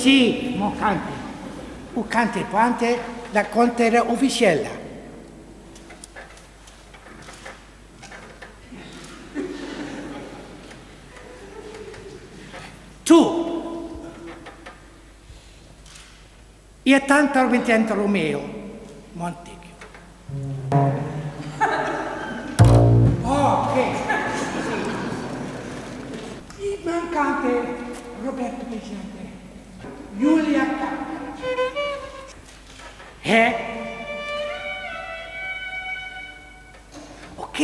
Sì, ma cante. O cante quante la contera ufficiale. Tu. E tanto al ventente Romeo. Montecchio. Oh, ok. Il mancante Roberto Vicente. Giulia Cappa. Ok.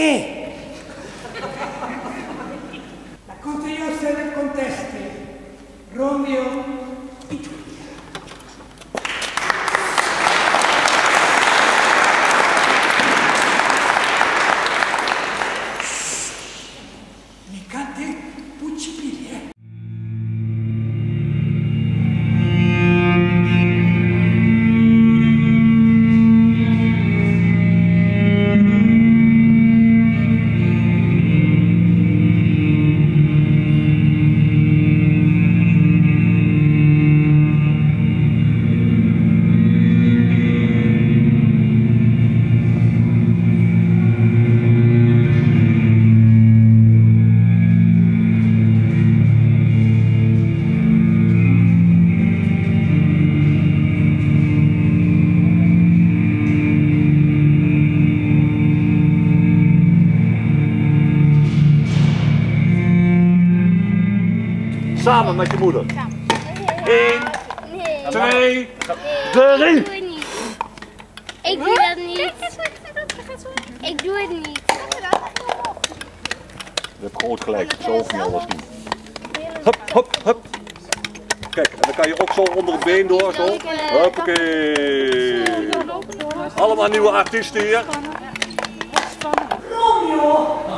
La consigliosa del conteste, Romeo e Giulia. Mi cante Puccipiglie. Samen met je moeder. 1, 2, 3. Ik doe dat niet. Ik doe het niet. Je hebt groot gelijk, zo hoef je alles niet. Hup, hup, hup. Kijk, en dan kan je ook zo onder het been door, zo. Huppakee. Allemaal nieuwe artiesten hier. Romeo!